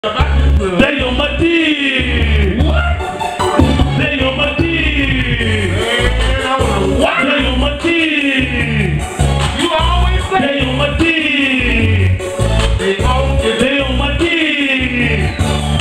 They on my dick. What? They on my dick. What? They on my dick. You always say they on my dick. They on my dick.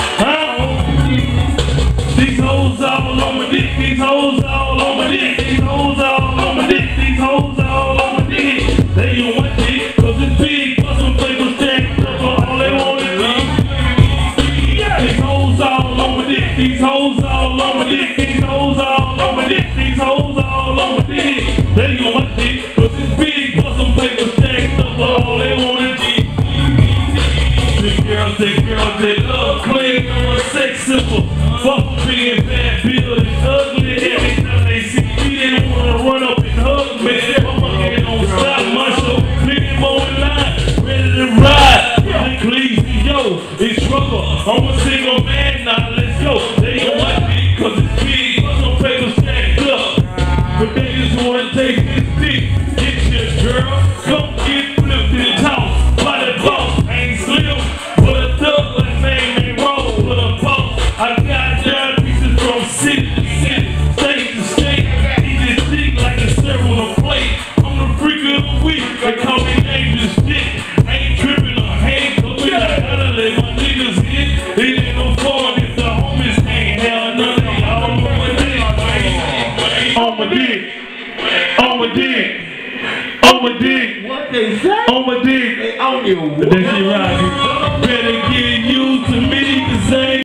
Huh? These hoes all on my dick. These hoes all on my dick. These hoes all on my dick. These hoes all on my dick. They on my dick 'cause it's big. Plus some papers stacked up for all they want is me. These hoes all on my dick, these hoes all on my dick, these hoes all on my dick, these hoes all on my dick. They on my dick, 'cause it's big, plus some paper stacked up, all they want is me. The girls, they love playing on a sex symbol. Fuck being bad, building ugly. Every time they see me, they wanna run up and hug me. I'm fucking on stop my show, nigga more in line, ready to ride. Please, yo, it's trouble. I'm a single man now, let's go. They on my dick 'cause it's big, but some paper stacked up. But they just wanna take this dick. Get your girl, come get flipped in the house. By the boss, ain't slim, but a thug like name ain't roll with a boss. I got down pieces from city to city, state to state. Eat this dick like a serve on a plate. I'm the freak of the week, they call me Dangerous Dick. I ain't tripping or hate. Let my niggas hit, it ain't no fun if the homies ain't hell none of y'all on my dick, on my dick, on my dick, on my dick, what they say. on my dick, They on you. that shit right. Better get used to me, 'cause I ain't